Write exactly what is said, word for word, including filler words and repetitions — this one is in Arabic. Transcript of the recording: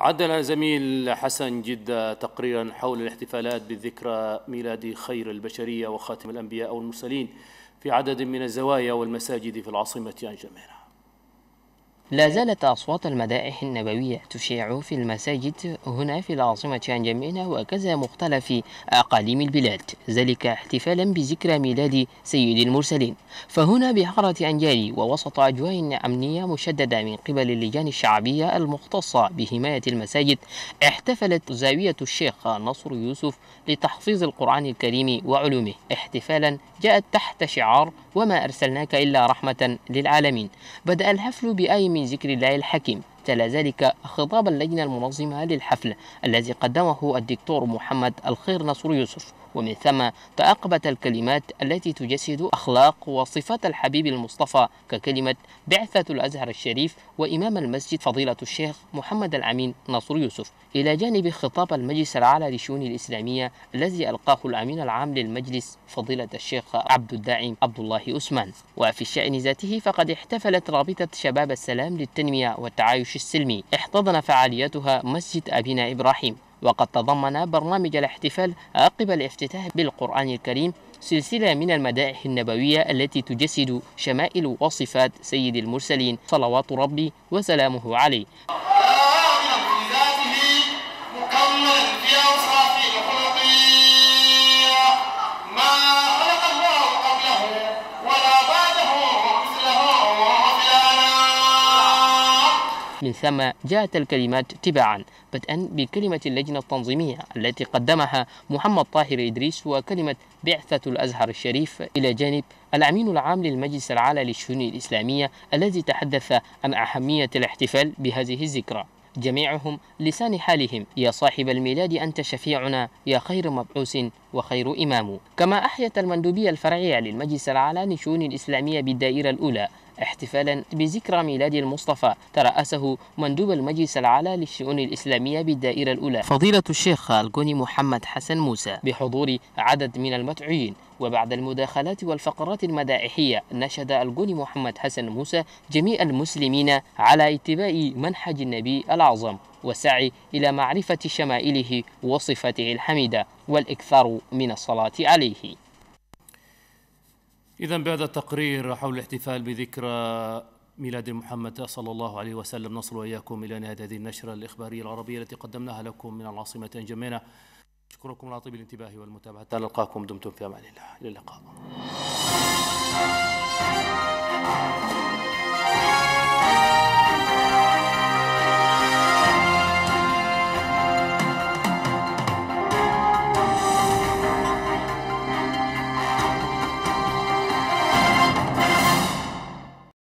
عدنا زميل حسن جدة تقريرا حول الاحتفالات بذكرى ميلاد خير البشرية وخاتم الأنبياء والمرسلين في عدد من الزوايا والمساجد في العاصمة أنجمينة. لا زالت أصوات المدائح النبوية تشيع في المساجد هنا في العاصمة أنجمينة وكذا مختلف أقاليم البلاد، ذلك احتفالا بذكرى ميلاد سيد المرسلين. فهنا بحارة أنجاري ووسط أجواء أمنية مشددة من قبل اللجان الشعبية المختصة بحماية المساجد، احتفلت زاوية الشيخ نصر يوسف لتحفيظ القرآن الكريم وعلومه، احتفالا جاءت تحت شعار وما أرسلناك إلا رحمة للعالمين. بدأ الحفل بآي من ذكر الله الحكيم، تلا ذلك خطاب اللجنة المنظمة للحفل الذي قدمه الدكتور محمد الخير نصر يوسف، ومن ثم تعقبت الكلمات التي تجسد أخلاق وصفات الحبيب المصطفى ككلمة بعثة الأزهر الشريف وإمام المسجد فضيلة الشيخ محمد الأمين نصر يوسف، إلى جانب خطاب المجلس الأعلى للشؤون الإسلامية الذي ألقاه الأمين العام للمجلس فضيلة الشيخ عبد الداعم عبد الله عثمان. وفي الشأن ذاته فقد احتفلت رابطة شباب السلام للتنمية والتعايش السلمي، احتضن فعالياتها مسجد أبينا إبراهيم، وقد تضمن برنامج الاحتفال عقب الافتتاح بالقرآن الكريم سلسلة من المدائح النبوية التي تجسد شمائل وصفات سيد المرسلين صلوات ربي وسلامه عليه. من ثم جاءت الكلمات تباعا، بدءا بكلمة اللجنة التنظيمية التي قدمها محمد طاهر إدريس وكلمة بعثة الأزهر الشريف، إلى جانب الأمين العام للمجلس الأعلى للشؤون الإسلامية الذي تحدث عن أهمية الاحتفال بهذه الذكرى، جميعهم لسان حالهم: يا صاحب الميلاد أنت شفيعنا، يا خير مبعوث وخير إمام. كما أحيت المندوبية الفرعية للمجلس الأعلى للشؤون الإسلامية بالدائرة الأولى احتفالا بذكرى ميلاد المصطفى ترأسه مندوب المجلس الأعلى للشؤون الإسلامية بالدائرة الأولى فضيلة الشيخ القوني محمد حسن موسى بحضور عدد من المدعوين. وبعد المداخلات والفقرات المدائحية نشد القوني محمد حسن موسى جميع المسلمين على اتباع منهج النبي الأعظم والسعي إلى معرفة شمائله وصفاته الحميدة والإكثار من الصلاة عليه. إذن بهذا التقرير حول الاحتفال بذكرى ميلاد محمد صلى الله عليه وسلم نصل وإياكم إلى نهاية هذه النشرة الإخبارية العربية التي قدمناها لكم من العاصمة أنجمينة. أشكركم على طيب الانتباه والمتابعة، نلقاكم دمتم في أمان الله، إلى اللقاء.